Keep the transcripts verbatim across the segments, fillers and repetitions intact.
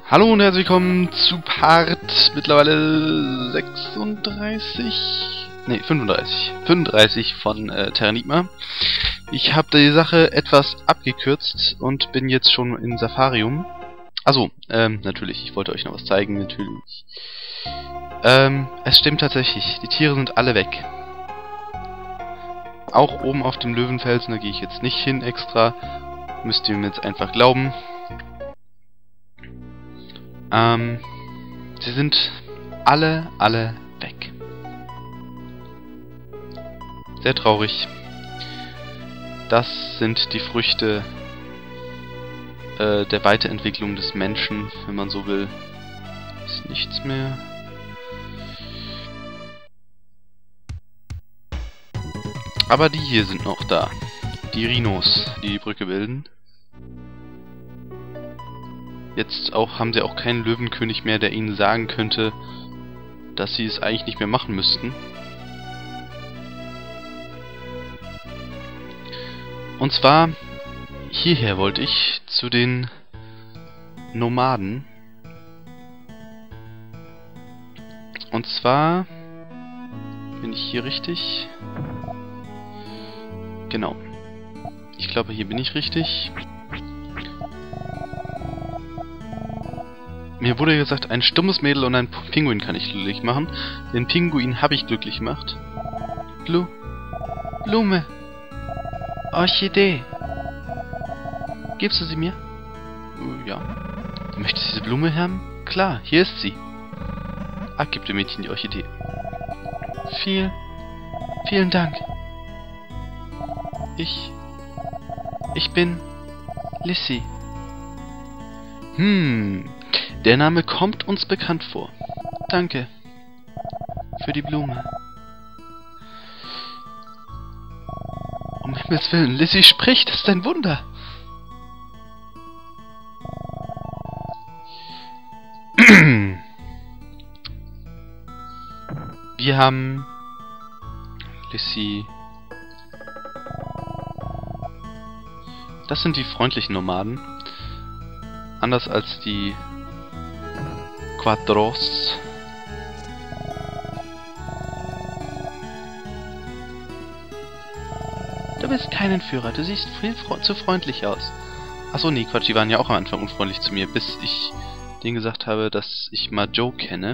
Hallo und herzlich willkommen zu Part mittlerweile sechsunddreißig, ne fünfunddreißig, fünfunddreißig von äh, Terranigma. Ich habe die Sache etwas abgekürzt und bin jetzt schon in Safarium. Also, ähm, natürlich, ich wollte euch noch was zeigen, natürlich. Ähm, es stimmt tatsächlich, die Tiere sind alle weg. Auch oben auf dem Löwenfelsen, da gehe ich jetzt nicht hin extra. Müsst ihr mir jetzt einfach glauben. Ähm, sie sind alle, alle weg. Sehr traurig. Das sind die Früchte äh, der Weiterentwicklung des Menschen, wenn man so will. Ist nichts mehr. Aber die hier sind noch da. Die Rhinos, die die Brücke bilden. Jetzt auch haben sie auch keinen Löwenkönig mehr, der ihnen sagen könnte, dass sie es eigentlich nicht mehr machen müssten. Und zwar hierher wollte ich zu den Nomaden. Und zwar bin ich hier richtig. Genau. Ich glaube, hier bin ich richtig. Mir wurde gesagt, ein stummes Mädel und ein Pinguin kann ich glücklich machen. Den Pinguin habe ich glücklich gemacht. Blu Blume. Orchidee. Gibst du sie mir? Uh, ja. Möchtest du diese Blume haben? Klar, hier ist sie. Ah, gib dem Mädchen die Orchidee. Viel, vielen Dank. Ich... Ich bin... Lissy. Hm... Der Name kommt uns bekannt vor. Danke. Für die Blume. Um Himmels Willen, Lissy spricht, das ist ein Wunder. Wir haben Lissy. Das sind die freundlichen Nomaden. Anders als die Quadros. Du bist kein Entführer, du siehst viel fre zu freundlich aus. Achso, nee, Quatsch, die waren ja auch am Anfang unfreundlich zu mir, bis ich denen gesagt habe, dass ich mal Joe kenne.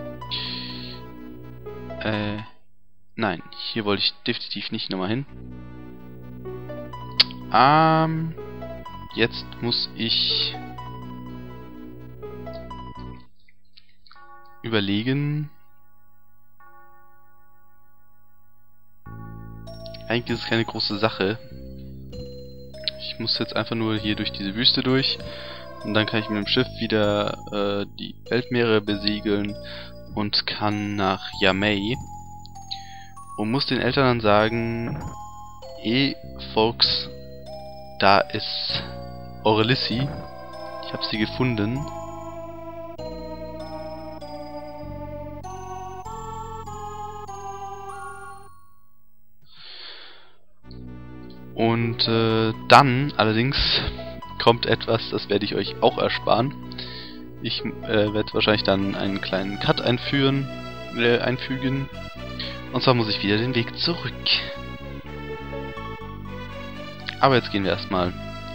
Äh, nein, hier wollte ich definitiv nicht nochmal hin. Ähm, jetzt muss ich überlegen. Eigentlich ist es keine große Sache. Ich muss jetzt einfach nur hier durch diese Wüste durch und dann kann ich mit dem Schiff wieder äh, die Weltmeere besiegeln und kann nach Yamei und muss den Eltern dann sagen: Eh, Folks, da ist eure Lissy. Ich habe sie gefunden. Und äh, dann allerdings kommt etwas, das werde ich euch auch ersparen. Ich äh, werde wahrscheinlich dann einen kleinen Cut einführen, äh, einfügen. Und zwar muss ich wieder den Weg zurück. Aber jetzt gehen wir erstmal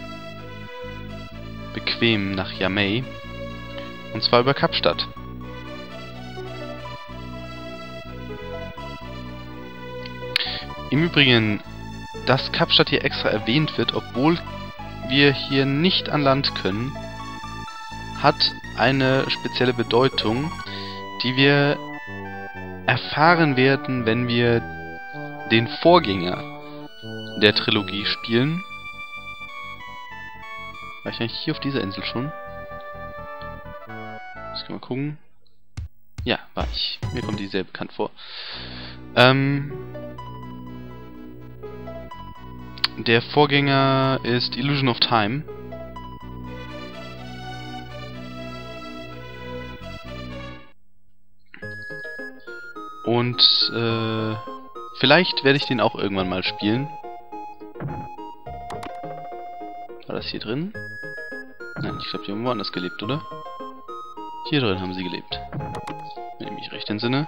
bequem nach Yamei. Und zwar über Kapstadt. Im Übrigen, dass Kapstadt hier extra erwähnt wird, obwohl wir hier nicht an Land können, hat eine spezielle Bedeutung, die wir erfahren werden, wenn wir den Vorgänger der Trilogie spielen. War ich eigentlich hier auf dieser Insel schon? Muss ich mal gucken. Ja, war ich. Mir kommt die sehr bekannt vor. Ähm... Der Vorgänger ist Illusion of Time. Und äh, vielleicht werde ich den auch irgendwann mal spielen. War das hier drin? Nein, ich glaube, die haben woanders gelebt, oder? Hier drin haben sie gelebt. Wenn ich mich recht entsinne.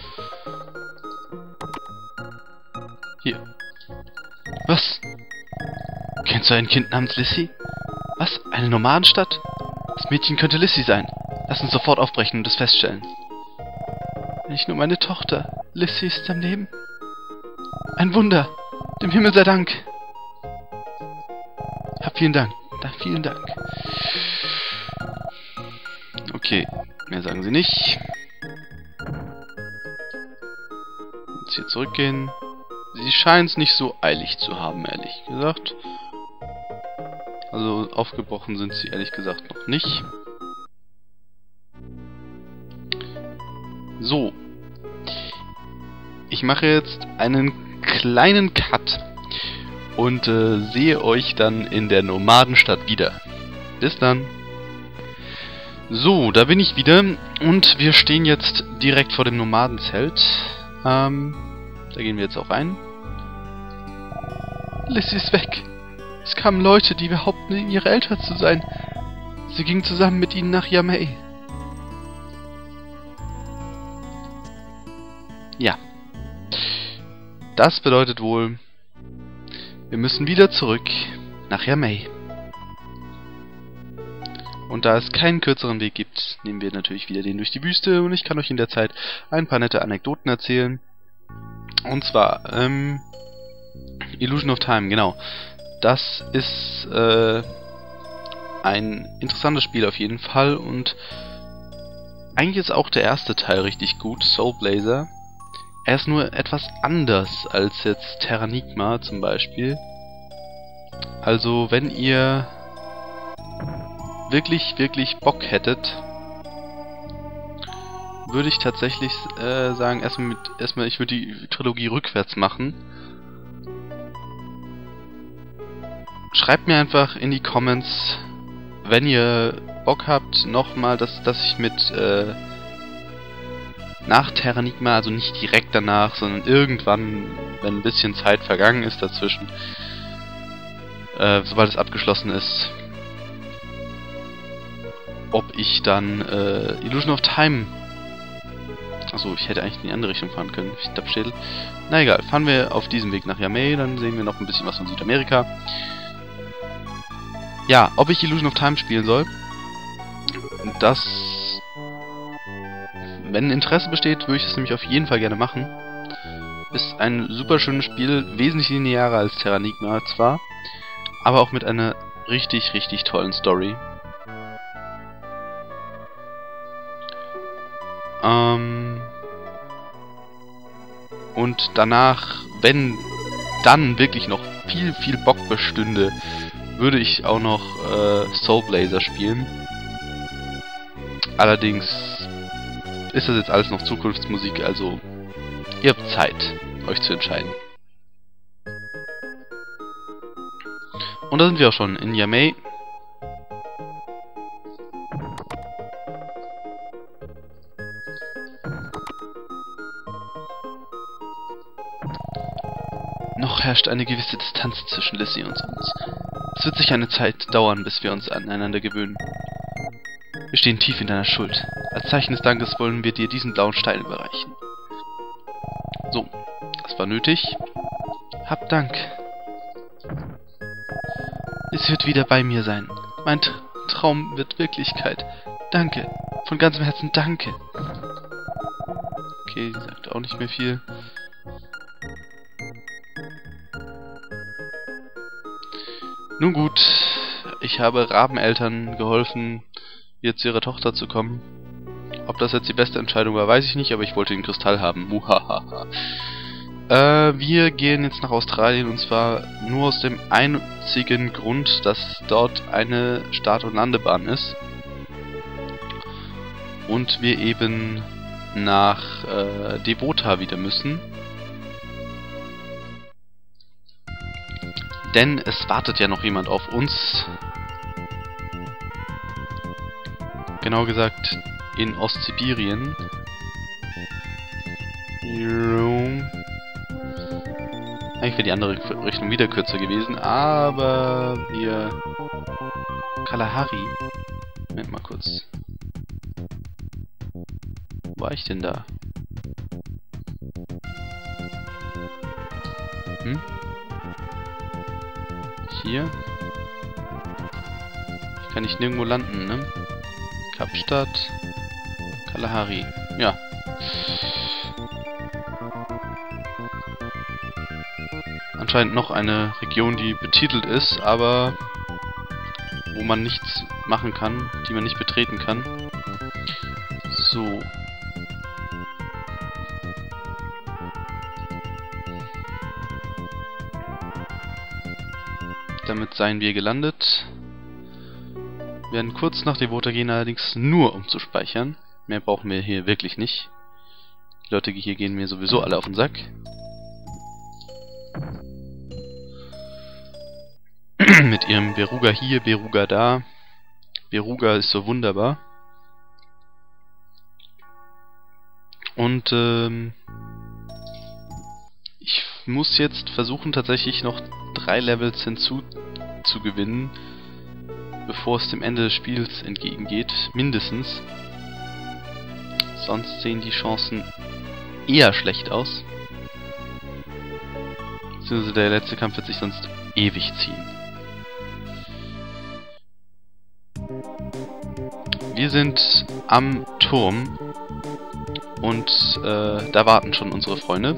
Hier. Was? Kennst du ein Kind namens Lissy? Was? Eine Nomadenstadt? Das Mädchen könnte Lissy sein. Lass uns sofort aufbrechen und es feststellen. Nicht nur meine Tochter. Lissy ist am Leben. Ein Wunder. Dem Himmel sei Dank. Ja, vielen Dank. Da, vielen Dank. Okay, mehr sagen sie nicht. Jetzt hier zurückgehen. Sie scheinen es nicht so eilig zu haben, ehrlich gesagt. Also aufgebrochen sind sie ehrlich gesagt noch nicht. So. Ich mache jetzt einen kleinen Cut und äh, sehe euch dann in der Nomadenstadt wieder. Bis dann. So, da bin ich wieder und wir stehen jetzt direkt vor dem Nomadenzelt. Ähm, da gehen wir jetzt auch rein. Lissy ist weg. Es kamen Leute, die behaupten, ihre Eltern zu sein. Sie gingen zusammen mit ihnen nach Yamei. Ja. Das bedeutet wohl, wir müssen wieder zurück nach Yamei. Und da es keinen kürzeren Weg gibt, nehmen wir natürlich wieder den durch die Wüste und ich kann euch in der Zeit ein paar nette Anekdoten erzählen. Und zwar, ähm, Illusion of Time, genau. Das ist, äh, ein interessantes Spiel auf jeden Fall und eigentlich ist auch der erste Teil richtig gut, Soul Blazer. Er ist nur etwas anders als jetzt Terranigma zum Beispiel. Also, wenn ihr wirklich, wirklich Bock hättet, würde ich tatsächlich äh, sagen, erstmal mit, erstmal, ich würde die Trilogie rückwärts machen. Schreibt mir einfach in die Comments, wenn ihr Bock habt, nochmal, dass, dass ich mit äh, nach Terranigma, also nicht direkt danach, sondern irgendwann, wenn ein bisschen Zeit vergangen ist dazwischen, äh, sobald es abgeschlossen ist, ob ich dann äh, Illusion of Time... Achso, ich hätte eigentlich in die andere Richtung fahren können. Ich Dappschädel. Na egal, fahren wir auf diesem Weg nach Yamei, dann sehen wir noch ein bisschen was von Südamerika. Ja, ob ich Illusion of Time spielen soll, das... Wenn Interesse besteht, würde ich es nämlich auf jeden Fall gerne machen. Ist ein super schönes Spiel, wesentlich linearer als Terranigma zwar, aber auch mit einer richtig, richtig tollen Story. Ähm... Und danach, wenn dann wirklich noch viel, viel Bock bestünde, würde ich auch noch äh, Soul Blazer spielen. Allerdings ist das jetzt alles noch Zukunftsmusik, also ihr habt Zeit, euch zu entscheiden. Und da sind wir auch schon in Yamei. Noch herrscht eine gewisse Distanz zwischen Lissy und uns. Es wird sicher eine Zeit dauern, bis wir uns aneinander gewöhnen. Wir stehen tief in deiner Schuld. Als Zeichen des Dankes wollen wir dir diesen blauen Stein überreichen. So, das war nötig. Hab Dank. Es wird wieder bei mir sein. Mein Tra Traum wird Wirklichkeit. Danke. Von ganzem Herzen danke. Okay, die sagt auch nicht mehr viel. Nun gut, ich habe Rabeneltern geholfen, hier zu ihrer Tochter zu kommen. Ob das jetzt die beste Entscheidung war, weiß ich nicht, aber ich wollte den Kristall haben. Muhahaha. Äh, wir gehen jetzt nach Australien und zwar nur aus dem einzigen Grund, dass dort eine Start- und Landebahn ist. Und wir eben nach äh, Devota wieder müssen. Denn es wartet ja noch jemand auf uns. Genau gesagt in Ostsibirien. Eigentlich wäre die andere Richtung wieder kürzer gewesen, aber wir... Kalahari. Moment mal kurz. war ich denn da? Hm? Hier? Hier kann ich nirgendwo landen, ne? Kapstadt. Kalahari. Ja. Anscheinend noch eine Region, die betitelt ist, aber wo man nichts machen kann, die man nicht betreten kann. So. Damit seien wir gelandet. Wir werden kurz nach Devota gehen, allerdings nur um zu speichern. Mehr brauchen wir hier wirklich nicht. Die Leute hier gehen mir sowieso alle auf den Sack. Mit ihrem Beruga hier, Beruga da. Beruga ist so wunderbar. Und ähm, ich muss jetzt versuchen, tatsächlich noch drei Levels hinzu zu gewinnen, bevor es dem Ende des Spiels entgegengeht. Mindestens. Sonst sehen die Chancen eher schlecht aus. Beziehungsweise der letzte Kampf wird sich sonst ewig ziehen. Wir sind am Turm und äh, da warten schon unsere Freunde.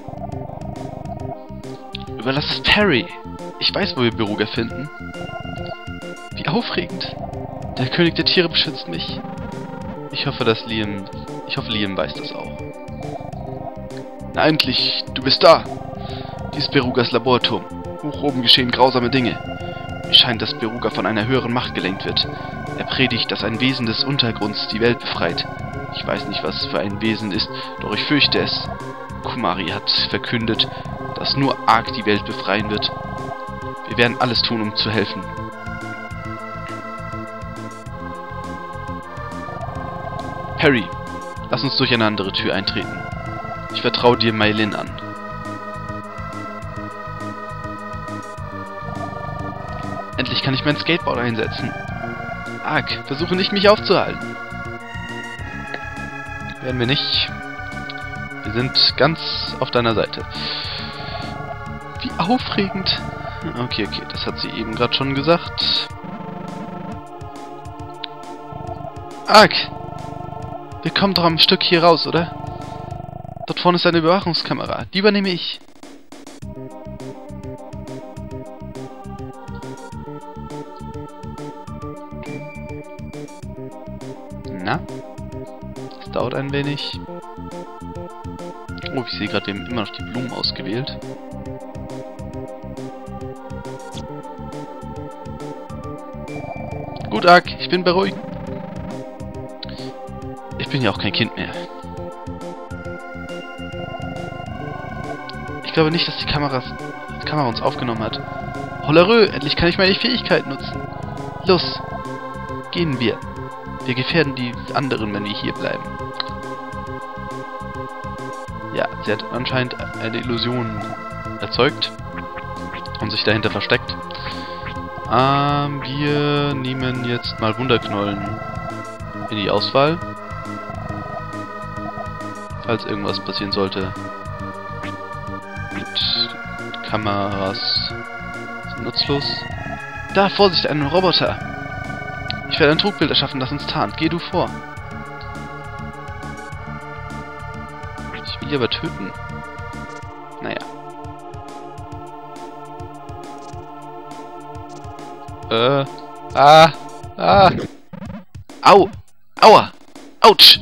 Überlass es Perry! Ich weiß, wo wir Beruga finden. Wie aufregend! Der König der Tiere beschützt mich. Ich hoffe, dass Liam... Ich hoffe, Liam weiß das auch. Na endlich! Du bist da! Dies ist Berugas Laborturm. Hoch oben geschehen grausame Dinge. Mir scheint, dass Beruga von einer höheren Macht gelenkt wird. Er predigt, dass ein Wesen des Untergrunds die Welt befreit. Ich weiß nicht, was es für ein Wesen ist, doch ich fürchte es. Kumari hat verkündet, dass nur Ark die Welt befreien wird. Wir werden alles tun, um zu helfen. Perry, lass uns durch eine andere Tür eintreten. Ich vertraue dir Maylin an. Endlich kann ich mein Skateboard einsetzen. Ark, versuche nicht, mich aufzuhalten. Werden wir nicht. Wir sind ganz auf deiner Seite. Wie aufregend. Okay, okay, das hat sie eben gerade schon gesagt. Ark! Wir kommen doch am Stück hier raus, oder? Dort vorne ist eine Überwachungskamera. Die übernehme ich. Na? Das dauert ein wenig. Oh, ich sehe gerade, wir haben immer noch die Blumen ausgewählt. Gut, Ark, ich bin beruhigt. Ich bin ja auch kein Kind mehr. Ich glaube nicht, dass die Kameras, die Kamera uns aufgenommen hat. Hollerö, endlich kann ich meine Fähigkeit nutzen. Los, gehen wir. Wir gefährden die anderen, wenn wir hier bleiben. Ja, sie hat anscheinend eine Illusion erzeugt und sich dahinter versteckt. Ähm, wir nehmen jetzt mal Wunderknollen in die Auswahl. Falls irgendwas passieren sollte. Mit Kameras sind nutzlos. Da, Vorsicht, ein Roboter! Ich werde ein Trugbild erschaffen, das uns tarnt. Geh du vor. Ich will ihn aber töten. Naja. Äh. Ah. Ah. Au. Aua. Autsch.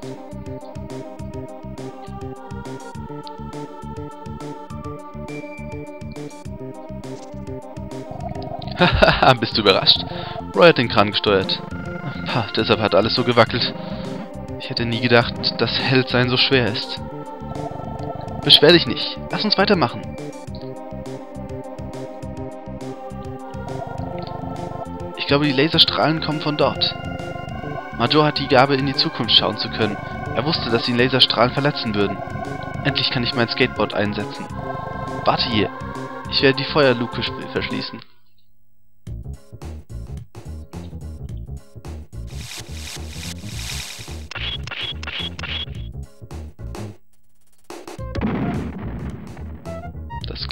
Hahaha, bist du überrascht? Roy hat den Kran gesteuert. Pah, deshalb hat alles so gewackelt. Ich hätte nie gedacht, dass Heldsein so schwer ist. Beschwer dich nicht. Lass uns weitermachen. Ich glaube, die Laserstrahlen kommen von dort. Major hat die Gabe, in die Zukunft schauen zu können. Er wusste, dass ihn Laserstrahlen verletzen würden. Endlich kann ich mein Skateboard einsetzen. Warte hier. Ich werde die Feuerluke verschließen.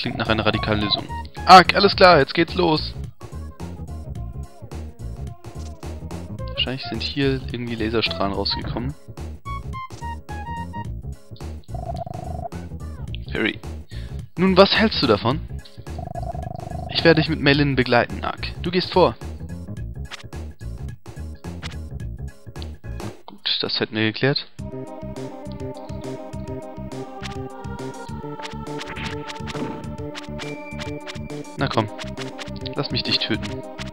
klingt nach einer radikalen Lösung. Ark, alles klar, jetzt geht's los. Wahrscheinlich sind hier irgendwie Laserstrahlen rausgekommen. Perry. Nun, was hältst du davon? Ich werde dich mit Melin begleiten, Ark. Du gehst vor. Gut, das hätten wir geklärt. Na komm, lass mich dich töten.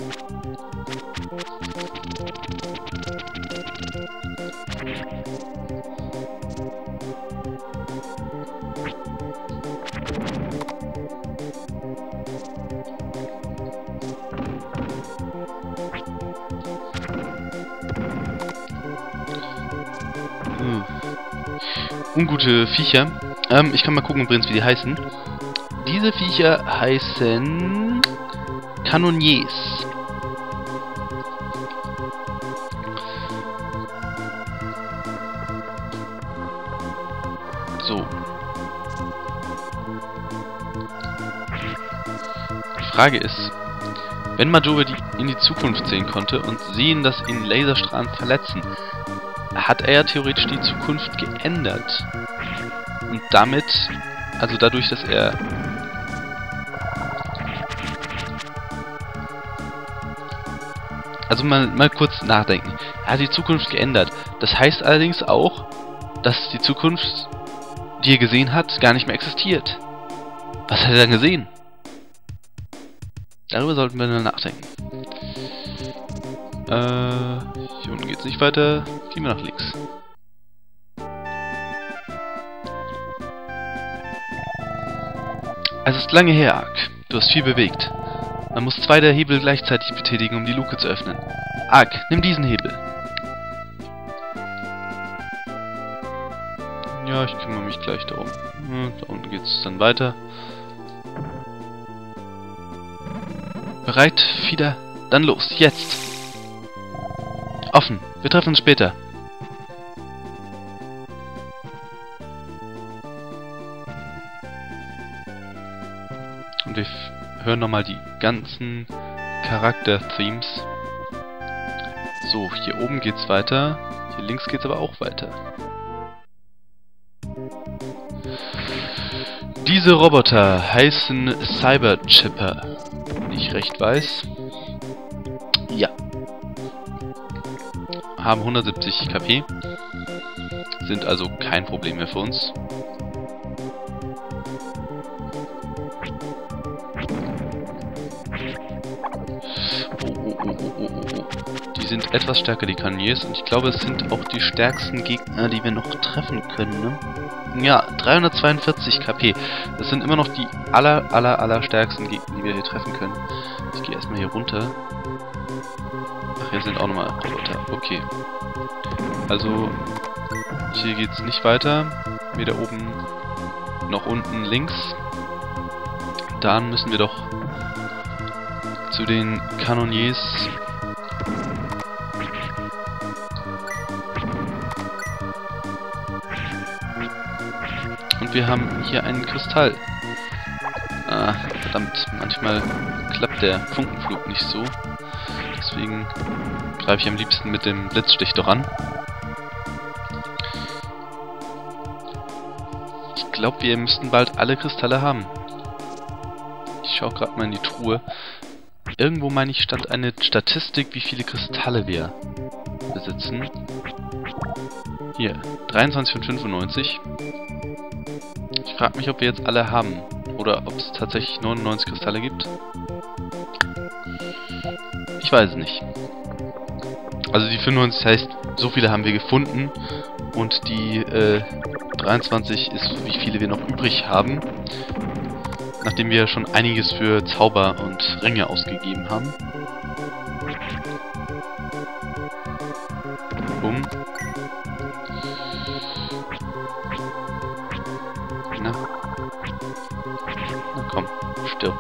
Hm. Ungute Viecher. Ähm, ich kann mal gucken übrigens, wie die heißen. Diese Viecher heißen Kanoniers. So. Die Frage ist, wenn Majora die in die Zukunft sehen konnte und sehen, dass ihn Laserstrahlen verletzen, hat er ja theoretisch die Zukunft geändert. Und damit, also dadurch, dass er Also mal, mal kurz nachdenken. Er hat die Zukunft geändert. Das heißt allerdings auch, dass die Zukunft, die er gesehen hat, gar nicht mehr existiert. Was hat er dann gesehen? Darüber sollten wir dann nachdenken. Äh, hier unten geht's nicht weiter. Gehen wir nach links. Es ist lange her, Ark. Du hast viel bewegt. Man muss zwei der Hebel gleichzeitig betätigen, um die Luke zu öffnen. Ark, nimm diesen Hebel. Ja, ich kümmere mich gleich darum. Ja, da unten geht es dann weiter. Bereit, Fieder? Dann los, jetzt! Offen, wir treffen uns später. Und wir hören nochmal die ganzen Charakter-Themes. So, hier oben geht's weiter. Hier links geht's aber auch weiter. Diese Roboter heißen Cyberchipper. Wenn ich recht weiß. Ja. Haben hundertsiebzig K P. Sind also kein Problem mehr für uns. Die sind etwas stärker, die Kanoniers, und ich glaube, es sind auch die stärksten Gegner, die wir noch treffen können, ne? Ja, dreihundertzweiundvierzig K P. Das sind immer noch die aller, aller, aller stärksten Gegner, die wir hier treffen können. Ich gehe erstmal hier runter. Ach, hier sind auch nochmal Roboter. Okay. Also, hier geht's nicht weiter. Weder oben noch unten links. Dann müssen wir doch zu den Kanoniers. Und wir haben hier einen Kristall. Ah, verdammt, manchmal klappt der Funkenflug nicht so. Deswegen greife ich am liebsten mit dem Blitzstich doch an. Ich glaube, wir müssten bald alle Kristalle haben. Ich schaue gerade mal in die Truhe. Irgendwo, meine ich, stand eine Statistik, wie viele Kristalle wir besitzen. Hier, dreiundzwanzig von fünfundneunzig. Ich frage mich, ob wir jetzt alle haben. Oder ob es tatsächlich neunundneunzig Kristalle gibt. Ich weiß es nicht. Also die fünfundneunzig heißt, so viele haben wir gefunden. Und die äh, dreiundzwanzig ist, wie viele wir noch übrig haben. Nachdem wir schon einiges für Zauber und Ringe ausgegeben haben. Bumm. Na. Na komm, stirb.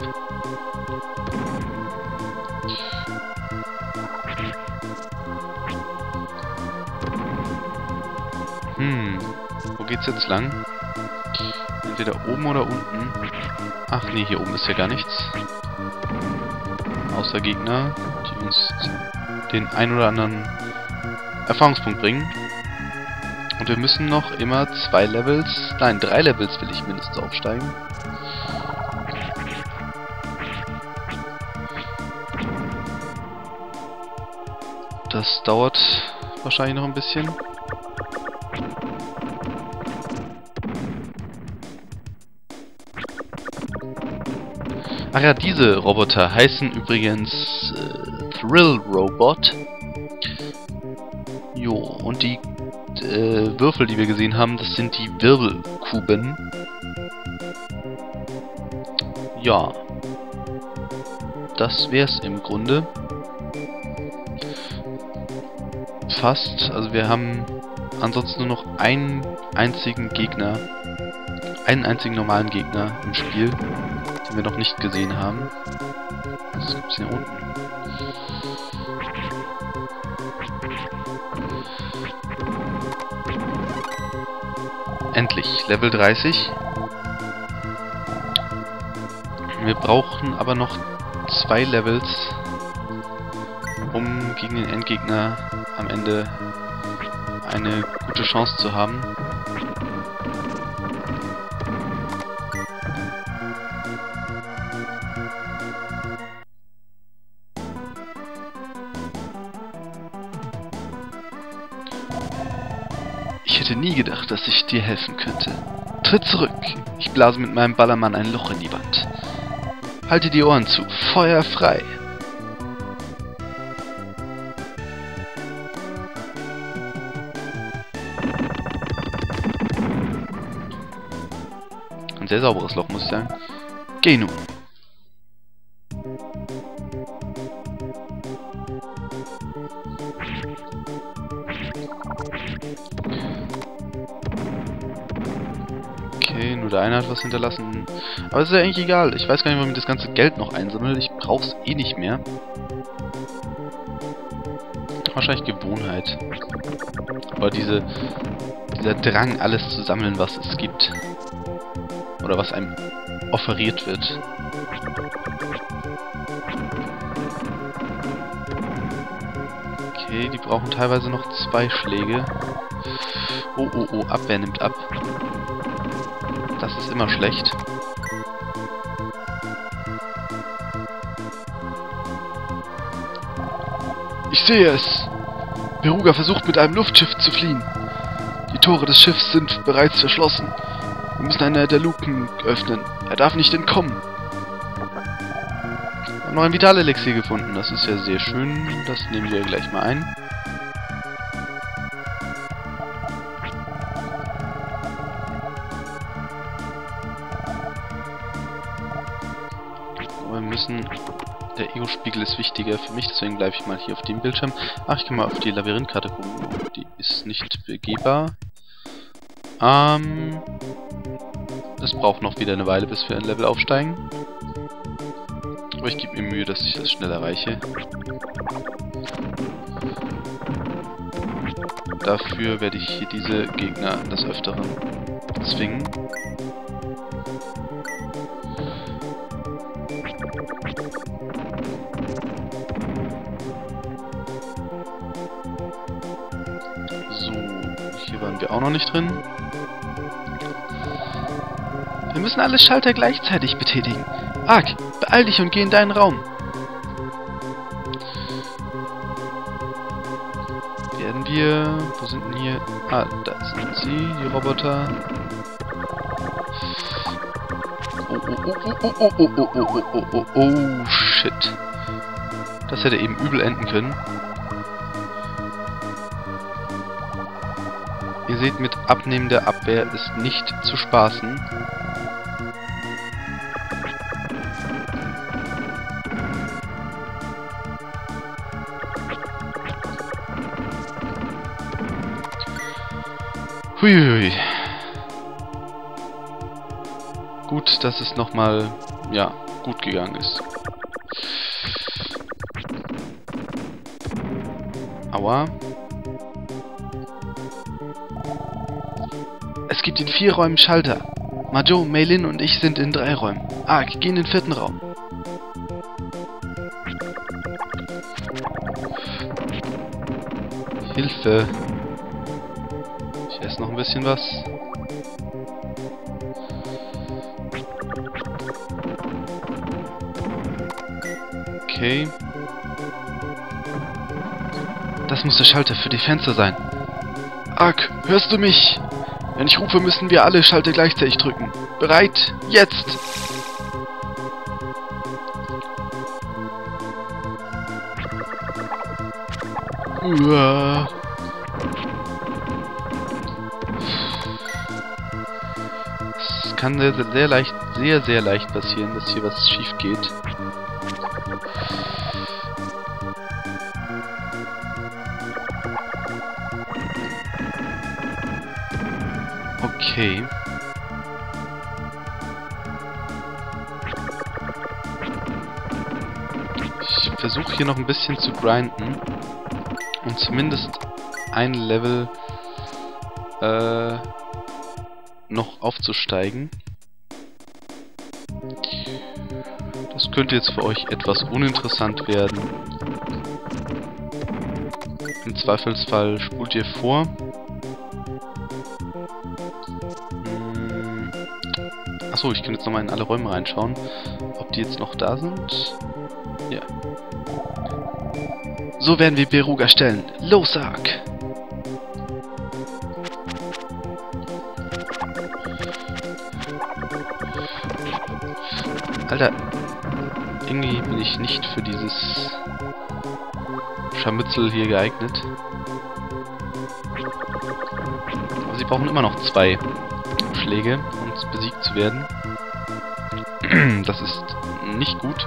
Hm, wo geht's jetzt lang? Entweder oben oder unten. Ach nee, hier oben ist ja gar nichts. Außer Gegner, die uns den ein oder anderen Erfahrungspunkt bringen. Und wir müssen noch immer zwei Levels, nein, drei Levels will ich mindestens aufsteigen. Das dauert wahrscheinlich noch ein bisschen. Ach ja, diese Roboter heißen übrigens äh, Thrill Robot. Jo, und die äh, Würfel, die wir gesehen haben, das sind die Wirbelkuben. Ja. Das wär's im Grunde. Fast. Also wir haben ansonsten nur noch einen einzigen Gegner. Einen einzigen normalen Gegner im Spiel, den wir noch nicht gesehen haben. Was gibt's hier unten? Endlich, Level dreißig. Wir brauchen aber noch zwei Levels, um gegen den Endgegner am Ende eine gute Chance zu haben. Ich hätte nie gedacht, dass ich dir helfen könnte. Tritt zurück. Ich blase mit meinem Ballermann ein Loch in die Wand. Halte die Ohren zu. Feuer frei. Ein sehr sauberes Loch, muss ich sagen. Geh nun. Okay, nur der eine hat was hinterlassen. Aber es ist ja eigentlich egal. Ich weiß gar nicht, warum ich das ganze Geld noch einsammle. Ich brauch's eh nicht mehr. Wahrscheinlich Gewohnheit. Aber diese, dieser Drang, alles zu sammeln, was es gibt. Oder was einem offeriert wird. Okay, die brauchen teilweise noch zwei Schläge. Oh, oh, oh, Abwehr nimmt ab. Das ist immer schlecht. Ich sehe es! Beruga versucht mit einem Luftschiff zu fliehen. Die Tore des Schiffs sind bereits verschlossen. Wir müssen eine der Luken öffnen. Er darf nicht entkommen. Wir haben noch ein Vitalelixier gefunden. Das ist ja sehr schön. Das nehmen wir gleich mal ein. Wir müssen... Der Ego-Spiegel ist wichtiger für mich, deswegen bleibe ich mal hier auf dem Bildschirm. Ach, ich kann mal auf die Labyrinthkarte gucken. Die ist nicht begehbar. Ähm... Es braucht noch wieder eine Weile, bis wir ein Level aufsteigen. Aber ich gebe mir Mühe, dass ich das schnell erreiche. Dafür werde ich hier diese Gegner des Öfteren zwingen. So, hier waren wir auch noch nicht drin. Wir müssen alle Schalter gleichzeitig betätigen. Ark, beeil dich und geh in deinen Raum. Werden wir... Wo sind denn hier... Ah, da sind sie, die Roboter. Oh, oh, oh, oh, oh, oh, oh, oh, oh, oh, oh, oh, shit. Das hätte eben übel enden können. Ihr seht, mit abnehmender Abwehr ist nicht zu spaßen. Huiuiui. Gut, dass es nochmal, ja, gut gegangen ist. Aua. Es gibt in vier Räumen Schalter. Majo, Meilin und ich sind in drei Räumen. Ark, geh in den vierten Raum. Hilfe. Ich esse noch ein bisschen was. Okay. Das muss der Schalter für die Fenster sein. Ark, hörst du mich? Wenn ich rufe, müssen wir alle Schalter gleichzeitig drücken. Bereit? Jetzt! Uah. Es kann sehr, sehr leicht, sehr, sehr leicht passieren, dass hier was schief geht. Okay. Ich versuche hier noch ein bisschen zu grinden und zumindest ein Level äh, noch aufzusteigen. Das könnte jetzt für euch etwas uninteressant werden. Im Zweifelsfall spult ihr vor. Achso, ich kann jetzt nochmal in alle Räume reinschauen, ob die jetzt noch da sind. Ja. So werden wir Beruga stellen. Los, Ark! Alter, irgendwie bin ich nicht für dieses Scharmützel hier geeignet. Aber sie brauchen immer noch zwei Schläge, um besiegt zu werden. Das ist nicht gut.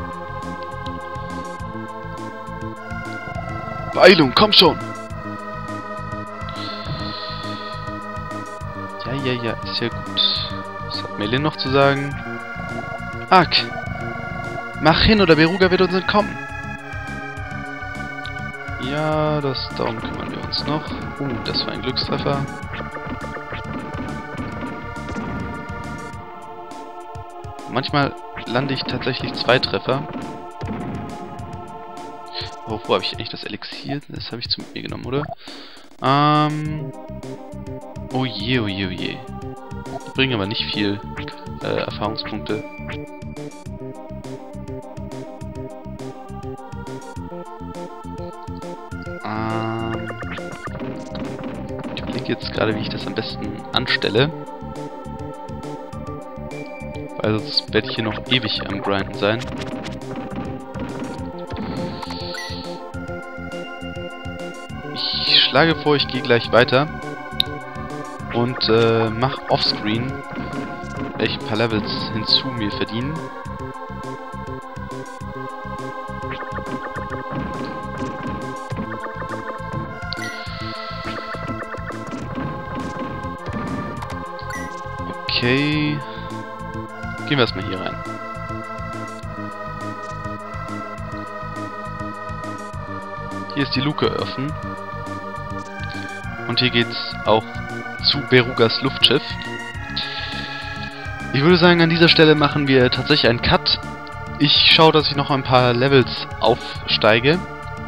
Beeilung, komm schon! Ja, ja, ja, ist ja gut. Was hat Meilin noch zu sagen? Ark! Mach hin, oder Beruga wird uns entkommen! Ja, das, darum kümmern wir uns noch. Uh, das war ein Glückstreffer. Manchmal lande ich tatsächlich zwei Treffer. Oh, wo habe ich eigentlich das Elixier? Das habe ich zu mir genommen, oder? Ähm. Oh je, oh je, oh je. Die bringen aber nicht viel äh, Erfahrungspunkte. Ähm. Ich überlege jetzt gerade, wie ich das am besten anstelle. Weil sonst werde ich hier noch ewig am Grinden sein. Ich schlage vor, ich gehe gleich weiter und äh, mache offscreen, welche paar Levels hinzu mir verdienen. Okay. Gehen wir erstmal hier rein. Hier ist die Luke offen. Und hier geht's auch zu Berugas Luftschiff. Ich würde sagen, an dieser Stelle machen wir tatsächlich einen Cut. Ich schaue, dass ich noch ein paar Levels aufsteige.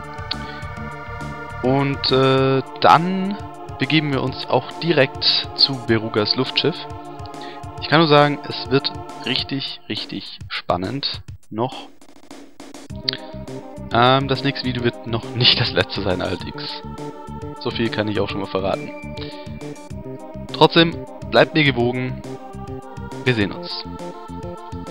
Und äh, dann begeben wir uns auch direkt zu Berugas Luftschiff. Ich kann nur sagen, es wird richtig, richtig spannend noch. Ähm, das nächste Video wird noch nicht das letzte sein, allerdings. So viel kann ich auch schon mal verraten. Trotzdem, bleibt mir gewogen. Wir sehen uns.